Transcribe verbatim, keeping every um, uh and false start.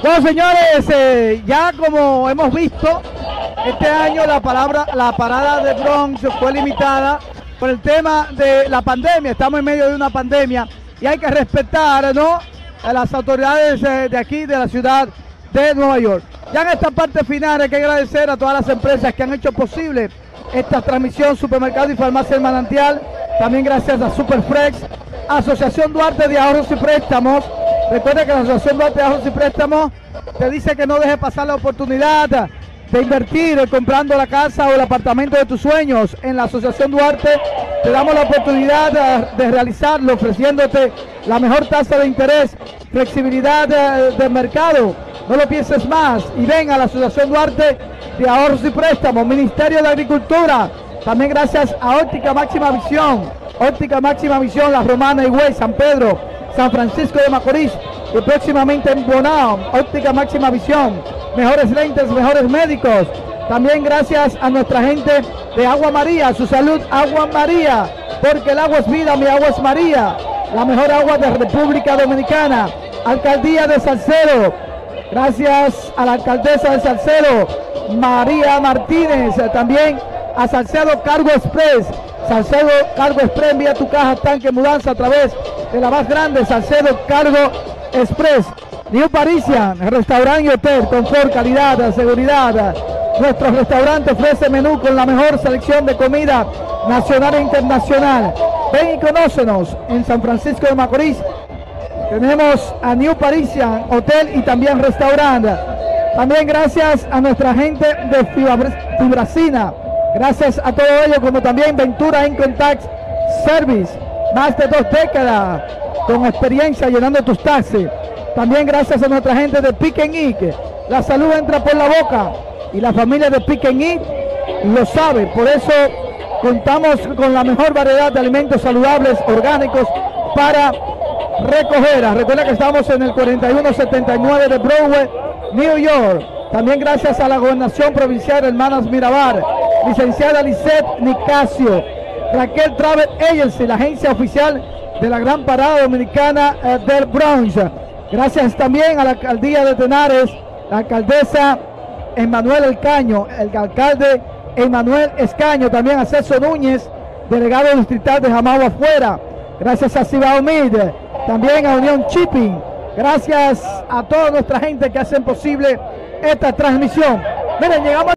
Bueno, señores, eh, ya como hemos visto, este año la, palabra, la parada de Bronx fue limitada por el tema de la pandemia. Estamos en medio de una pandemia y hay que respetar, ¿no?, a las autoridades eh, de aquí, de la ciudad de Nueva York. Ya en esta parte final hay que agradecer a todas las empresas que han hecho posible esta transmisión, Supermercado y Farmacia El Manantial, también gracias a Superflex, Asociación Duarte de Ahorros y Préstamos. Recuerda que la Asociación Duarte de Ahorros y Préstamos te dice que no dejes pasar la oportunidad de invertir comprando la casa o el apartamento de tus sueños. En la Asociación Duarte te damos la oportunidad de, de realizarlo, ofreciéndote la mejor tasa de interés, flexibilidad de, de mercado. No lo pienses más y ven a la Asociación Duarte de Ahorros y Préstamos, Ministerio de Agricultura. También gracias a Óptica Máxima Visión, Óptica Máxima Visión, La Romana, Higüey, San Pedro, San Francisco de Macorís y próximamente en Bonao, Óptica Máxima Visión, mejores lentes, mejores médicos. También gracias a nuestra gente de Agua María, su salud Agua María, porque el agua es vida, mi agua es María, la mejor agua de República Dominicana. Alcaldía de Salcedo, gracias a la alcaldesa de Salcedo, María Martínez. También a Salcedo Cargo Express, Salcedo Cargo Express, envía tu caja, tanque, mudanza a través de la más grande, Salcedo Cargo Express. New Parisian, restaurante y hotel, confort, calidad, seguridad. Nuestro restaurante ofrece menú con la mejor selección de comida nacional e internacional. Ven y conócenos en San Francisco de Macorís. Tenemos a New Parisian Hotel y también restaurante. También gracias a nuestra gente de Fibracina. Gracias a todo ello, como también Ventura Income Tax Service. Más de dos décadas con experiencia llenando tus taxis. También gracias a nuestra gente de Pick and Eat. La salud entra por la boca y la familia de Pick and Eat lo sabe. Por eso contamos con la mejor variedad de alimentos saludables, orgánicos para recoger. Recuerda que estamos en el cuarenta y uno setenta y nueve de Broadway, New York. También gracias a la Gobernación Provincial Hermanas Mirabal, licenciada Lisette Nicasio, Raquel Travel Agency, la agencia oficial de la Gran Parada Dominicana eh, del Bronx. Gracias también a la Alcaldía de Tenares, la alcaldesa Emanuel Escaño, el alcalde Emanuel Escaño, también a Celso Núñez, delegado distrital de Jamao Afuera. Gracias a Cibao Mid, también a Unión Shipping. Gracias a toda nuestra gente que hacen posible esta transmisión. Miren, llegamos